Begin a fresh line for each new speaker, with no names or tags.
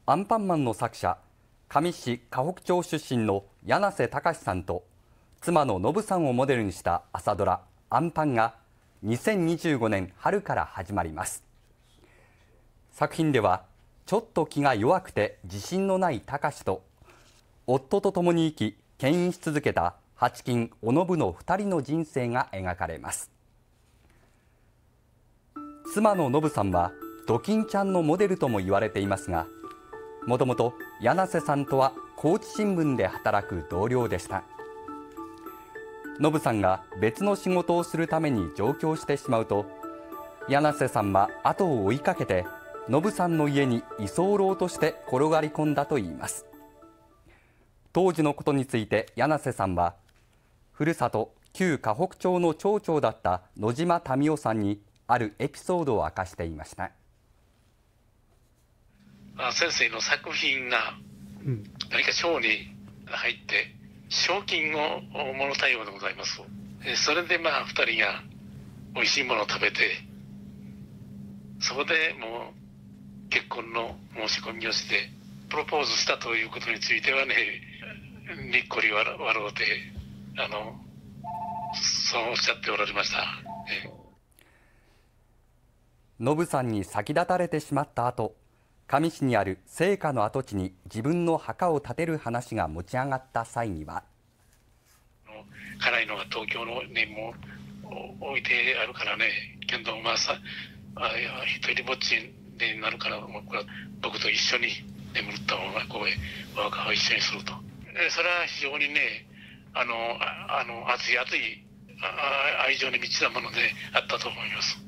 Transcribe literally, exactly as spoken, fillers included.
アンパンマンの作者、香美市河北町出身の柳瀬隆さんと妻の信さんをモデルにした朝ドラアンパンがにせんにじゅうごねん春から始まります。作品ではちょっと気が弱くて自信のない隆と夫と共に生き牽引し続けた八金おのぶのふたりの人生が描かれます。妻の信さんはドキンちゃんのモデルとも言われていますが、もともと柳瀬さんとは高知新聞で働く同僚でした。信さんが別の仕事をするために上京してしまうと、柳瀬さんは後を追いかけて信さんの家に居候として転がり込んだといいます。当時のことについて柳瀬さんは、ふるさと旧河北町の町長だった野島民夫さんにあるエピソードを明かしていました。
先生の作品が何か賞に入って賞金をもろたようでございます。それでまあふたりがおいしいものを食べて、そこでもう結婚の申し込みをしてプロポーズしたということについてはね、にっこり笑うて、あのそうおっしゃっておられました。
信さんに先立たれてしまった後、香美市にある生家の跡地に自分の墓を建てる話が持ち上がった際には、
辛いのは東京のにも置いてあるからね、けどまあさあ一人ぼっちになるから、もうこれは僕と一緒に眠った方がこうお墓を一緒にすると、それは非常にね、あのあの熱い熱い愛情に満ちたものであったと思います。